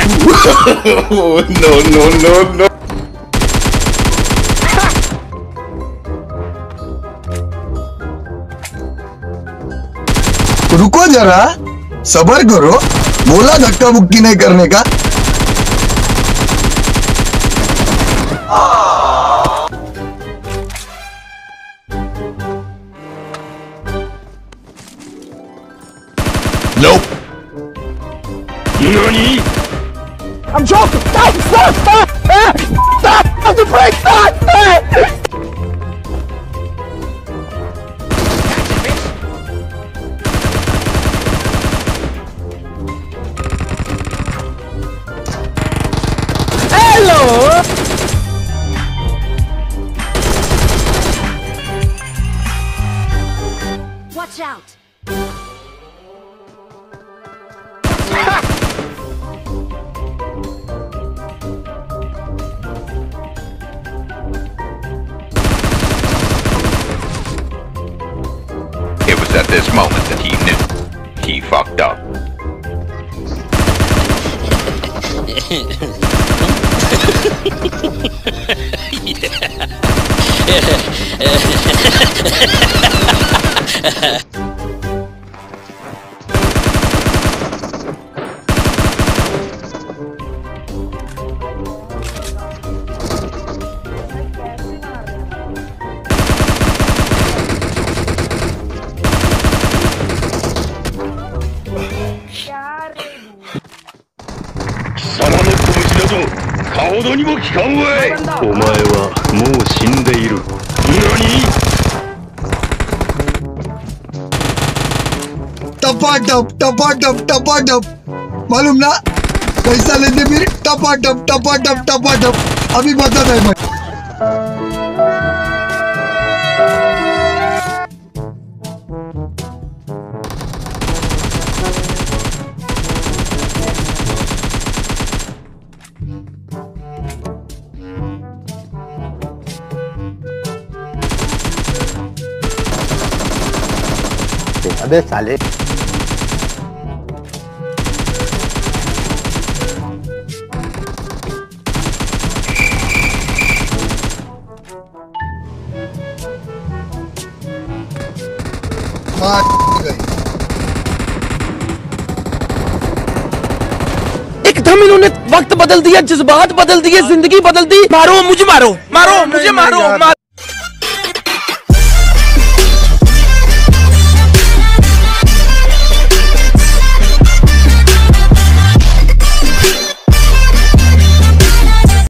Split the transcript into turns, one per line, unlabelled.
No, no, no, no.
रुको जरा, सबर करो, बोला धक्का मुक्की नहीं करने का।
Nope.
Nani? I'm joking. Stop! Stop! Stop! Stop! Stop the brake! Stop! Hello!
Watch out!
It was at this moment that he knew he fucked up.
टपाटप टपाटप टपाटप, मालूम ना पैसा लेते फिर टपाटप टपाटप टपाटप। अभी बताता है मैं।
अबे साले
एकदम इन्होंने वक्त बदल दिया, जज्बात बदल दिए, जिंदगी बदल दी। मारो मुझे, मारो मारो मुझे, मारो।